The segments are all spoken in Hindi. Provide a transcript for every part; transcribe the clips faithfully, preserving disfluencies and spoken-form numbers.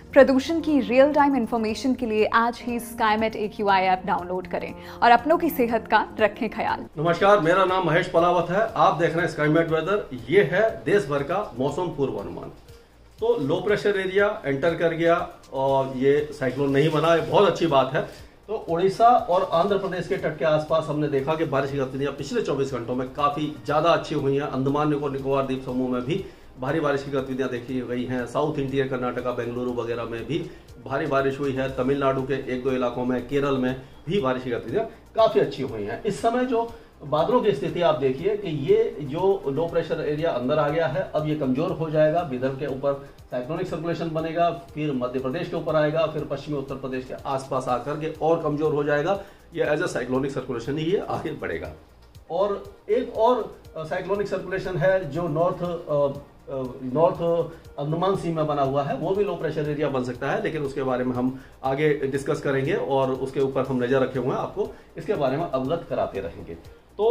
प्रदूषण की रियल टाइम इंफॉर्मेशन के लिए आज ही Skymet A Q I app download करें और अपनों की सेहत का रखें ख्याल। नमस्कार, मेरा नाम महेश पलावत है। आप देख रहे हैं स्काईमेट वेदर। ये है देश भर का मौसम पूर्वानुमान। तो लो प्रेशर एरिया एंटर कर गया और ये साइक्लोन नहीं बना, ये बहुत अच्छी बात है। तो उड़ीसा और आंध्र प्रदेश के तट के आसपास हमने देखा कि बारिश की गतिविधियां पिछले चौबीस घंटों में काफी ज्यादा अच्छी हुई हैं। अंडमान निकोबार द्वीप समूह में भी भारी बारिश की गतिविधियां देखी गई हैं। साउथ इंटीरियर कर्नाटका, बेंगलुरु वगैरह में भी भारी बारिश हुई है। तमिलनाडु के एक दो इलाकों में, केरल में भी बारिश की गतिविधियां काफी अच्छी हुई हैं। इस समय जो बादलों की स्थिति आप देखिए कि ये जो लो प्रेशर एरिया अंदर आ गया है, अब ये कमजोर हो जाएगा। विदर्भ के ऊपर साइक्लोनिक सर्कुलेशन बनेगा, फिर मध्य प्रदेश के ऊपर आएगा, फिर पश्चिमी उत्तर प्रदेश के आसपास आकर के और कमजोर हो जाएगा। ये एज ए साइक्लोनिक सर्कुलेशन ही ये आगे बढ़ेगा। और एक और साइक्लोनिक सर्कुलेशन है जो नॉर्थ नॉर्थ अंडमान सी में बना हुआ है, वो भी लो प्रेशर एरिया बन सकता है, लेकिन उसके बारे में हम आगे डिस्कस करेंगे और उसके ऊपर हम नजर रखे हुए हैं, आपको इसके बारे में अवगत कराते रहेंगे। तो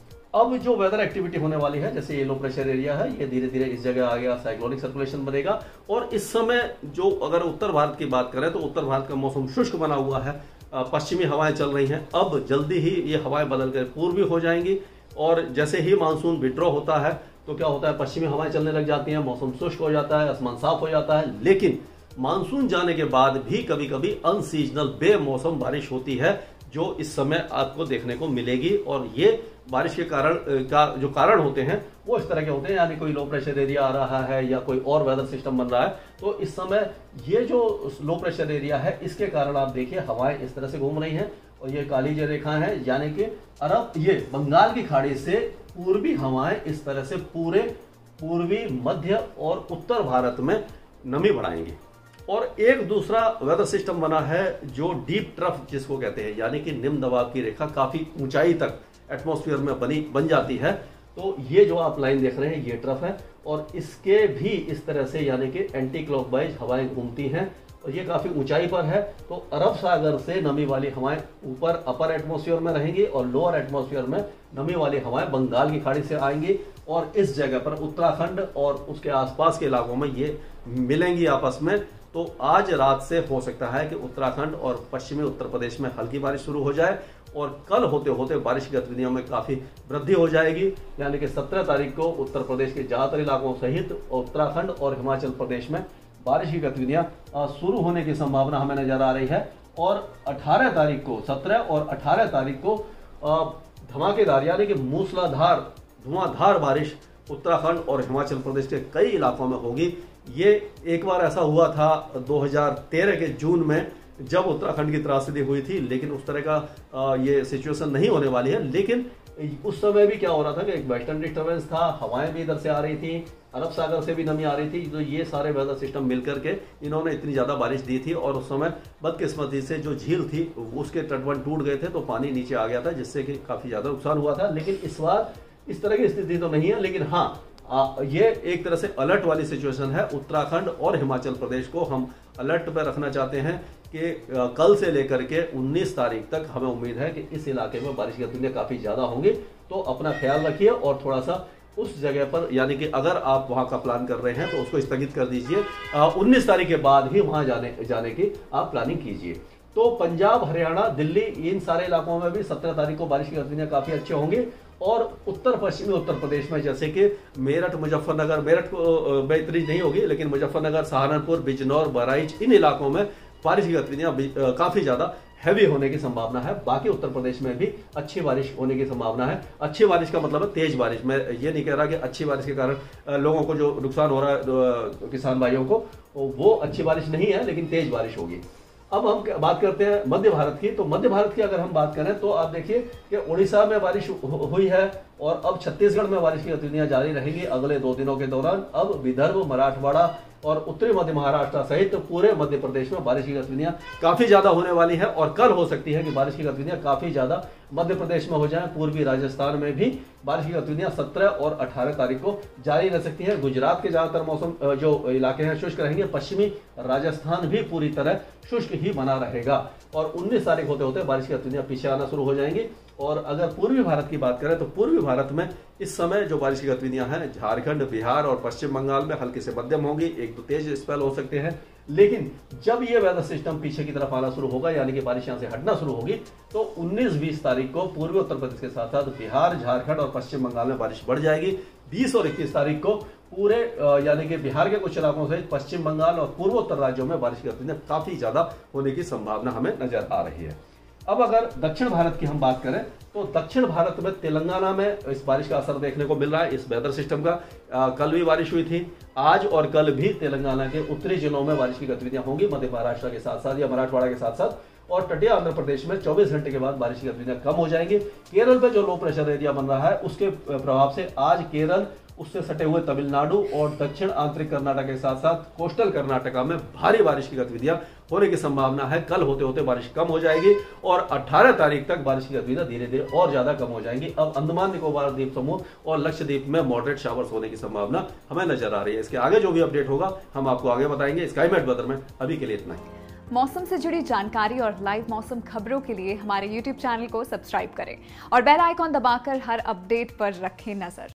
अब जो वेदर एक्टिविटी होने वाली है, जैसे ये लो प्रेशर एरिया है, ये धीरे धीरे इस जगह आ गया, साइक्लोनिक सर्कुलेशन बनेगा। और इस समय जो अगर उत्तर भारत की बात करें तो उत्तर भारत का मौसम शुष्क बना हुआ है, पश्चिमी हवाएं चल रही हैं। अब जल्दी ही ये हवाएं बदल कर पूर्वी हो जाएंगी और जैसे ही मानसून विड्रॉ होता है तो क्या होता है, पश्चिमी हवाएं चलने लग जाती हैं, मौसम शुष्क हो जाता है, आसमान साफ हो जाता है। लेकिन मानसून जाने के बाद भी कभी कभी अनसीजनल बेमौसम बारिश होती है, जो इस समय आपको देखने को मिलेगी। और ये बारिश के कारण का जो कारण होते हैं वो इस तरह के होते हैं, यानी कोई लो प्रेशर एरिया आ रहा है या कोई और वेदर सिस्टम बन रहा है। तो इस समय ये जो लो प्रेशर एरिया है, इसके कारण आप देखिए हवाएं इस तरह से घूम रही हैं और ये काली जो रेखा है, यानी कि अरब ये बंगाल की खाड़ी से पूर्वी हवाएं इस तरह से पूरे पूर्वी, मध्य और उत्तर भारत में नमी बढ़ाएंगी। और एक दूसरा वेदर सिस्टम बना है जो डीप ट्रफ जिसको कहते हैं, यानी कि निम्न दबाव की रेखा काफी ऊंचाई तक एटमॉस्फेयर में बनी बन जाती है। तो ये जो आप लाइन देख रहे हैं, ये ट्रफ है और इसके भी इस तरह से यानी कि एंटी क्लॉकवाइज हवाएं घूमती हैं और ये काफी ऊंचाई पर है। तो अरब सागर से नमी वाली हवाएं ऊपर अपर एटमॉस्फेयर में रहेंगी और लोअर एटमॉस्फेयर में नमी वाली हवाएं बंगाल की खाड़ी से आएंगी और इस जगह पर उत्तराखंड और उसके आसपास के इलाकों में ये मिलेंगी आपस में। तो आज रात से हो सकता है कि उत्तराखंड और पश्चिमी उत्तर प्रदेश में हल्की बारिश शुरू हो जाए और कल होते होते बारिश की गतिविधियों में काफी वृद्धि हो जाएगी। यानी कि सत्रह तारीख को उत्तर प्रदेश के ज्यादातर इलाकों सहित उत्तराखंड और हिमाचल प्रदेश में बारिश की गतिविधियां शुरू होने की संभावना हमें नजर आ रही है। और अठारह तारीख को, सत्रह और अठारह तारीख को धमाकेदार यानी कि मूसलाधार धुआंधार बारिश उत्तराखंड और हिमाचल प्रदेश के कई इलाकों में होगी। ये एक बार ऐसा हुआ था दो हज़ार तेरह के जून में, जब उत्तराखंड की त्रासदी हुई थी, लेकिन उस तरह का ये सिचुएशन नहीं होने वाली है। लेकिन उस समय भी क्या हो रहा था कि एक वेस्टर्न डिस्टर्बेंस था, हवाएं भी इधर से आ रही थी, अरब सागर से भी नमी आ रही थी। तो ये सारे वेदर सिस्टम मिलकर के इन्होंने इतनी ज्यादा बारिश दी थी और उस समय बदकिस्मती से जो झील थी उसके तटबंध टूट गए थे, तो पानी नीचे आ गया था, जिससे कि काफी ज्यादा नुकसान हुआ था। लेकिन इस बार इस तरह की स्थिति तो नहीं है, लेकिन हाँ आ, ये एक तरह से अलर्ट वाली सिचुएशन है। उत्तराखंड और हिमाचल प्रदेश को हम अलर्ट पर रखना चाहते हैं कि कल से लेकर के उन्नीस तारीख तक हमें उम्मीद है कि इस इलाके में बारिश की गतिविधियां काफी ज्यादा होंगी। तो अपना ख्याल रखिए और थोड़ा सा उस जगह पर, यानी कि अगर आप वहां का प्लान कर रहे हैं तो उसको स्थगित कर दीजिए। उन्नीस तारीख के बाद ही वहां जाने जाने की आप प्लानिंग कीजिए। तो पंजाब, हरियाणा, दिल्ली, इन सारे इलाकों में भी सत्रह तारीख को बारिश की गतिविधियां काफी अच्छी होंगी। और उत्तर पश्चिमी उत्तर प्रदेश में जैसे कि मेरठ, मुजफ्फरनगर, मेरठ को बेहतरी नहीं होगी, लेकिन मुजफ्फरनगर, सहारनपुर, बिजनौर, बहराइच, इन इलाकों में बारिश की गतिविधियां काफी ज्यादा हैवी होने की संभावना है। बाकी उत्तर प्रदेश में भी अच्छी बारिश होने की संभावना है। अच्छी बारिश का मतलब है तेज बारिश। मैं ये नहीं कह रहा कि अच्छी बारिश के कारण लोगों को जो नुकसान हो रहा है किसान भाइयों को, वो अच्छी बारिश नहीं है, लेकिन तेज बारिश होगी। अब हम बात करते हैं मध्य भारत की। तो मध्य भारत की अगर हम बात करें तो आप देखिए कि उड़ीसा में बारिश हुई है और अब छत्तीसगढ़ में बारिश की गतिविधियां जारी रहेंगी अगले दो दिनों के दौरान। अब विदर्भ, मराठवाड़ा और उत्तरी मध्य महाराष्ट्र सहित पूरे मध्य प्रदेश में बारिश की गतिविधियां काफी ज्यादा होने वाली है और कल हो सकती है कि बारिश की गतिविधियां काफी ज्यादा मध्य प्रदेश में हो जाएं। पूर्वी राजस्थान में भी बारिश की गतिविधियां सत्रह और अठारह तारीख को जारी रह सकती है। गुजरात के ज्यादातर मौसम जो इलाके हैं शुष्क रहेंगे। पश्चिमी राजस्थान भी पूरी तरह शुष्क ही बना रहेगा और उन्नीस तारीख होते होते बारिश की गतिविधियां पीछे आना शुरू हो जाएंगी। और अगर पूर्वी भारत की बात करें तो पूर्वी भारत में इस समय जो बारिश की गतिविधियां हैं, झारखंड, बिहार और पश्चिम बंगाल में हल्की से मध्यम होगी। एक दो तेज स्पेल हो सकते हैं। लेकिन जब ये वेदर सिस्टम पीछे की तरफ आना शुरू होगा, यानी कि बारिश यहां से हटना शुरू होगी, तो उन्नीस बीस तारीख को पूर्वी उत्तर प्रदेश के साथ साथ बिहार, झारखंड और पश्चिम बंगाल में बारिश बढ़ जाएगी। बीस और इक्कीस तारीख को पूरे यानी कि बिहार के कुछ इलाकों से पश्चिम बंगाल और पूर्वोत्तर राज्यों में बारिश की गतिविधियां काफी ज्यादा होने की संभावना हमें नजर आ रही है। अब अगर दक्षिण भारत की हम बात करें तो दक्षिण भारत में तेलंगाना में इस बारिश का असर देखने को मिल रहा है, इस वेदर सिस्टम का। आ, कल भी बारिश हुई थी, आज और कल भी तेलंगाना के उत्तरी जिलों में बारिश की गतिविधियां होंगी, मध्य महाराष्ट्र के साथ साथ या मराठवाड़ा के साथ साथ, और तटीय आंध्र प्रदेश में चौबीस घंटे के बाद बारिश की गतिविधियां कम हो जाएंगी। केरल में जो लो प्रेशर एरिया बन रहा है उसके प्रभाव से आज केरल, उससे सटे हुए तमिलनाडु और दक्षिण आंतरिक कर्नाटक के साथ साथ कोस्टल कर्नाटका में भारी बारिश की गतिविधियां होने की संभावना है। कल होते होते बारिश कम हो जाएगी और अठारह तारीख तक बारिश की गतिविधियां धीरे धीरे और ज्यादा कम हो जाएंगी। अब अंडमान निकोबार द्वीप समूह और लक्षद्वीप में मॉडरेट शावर्स होने की संभावना हमें नजर आ रही है। इसके आगे जो भी अपडेट होगा हम आपको आगे बताएंगे। स्काईमेट वेदर में अभी के लिए इतना ही। मौसम से जुड़ी जानकारी और लाइव मौसम खबरों के लिए हमारे यूट्यूब चैनल को सब्सक्राइब करें और बेल आइकॉन दबाकर हर अपडेट पर रखें नजर।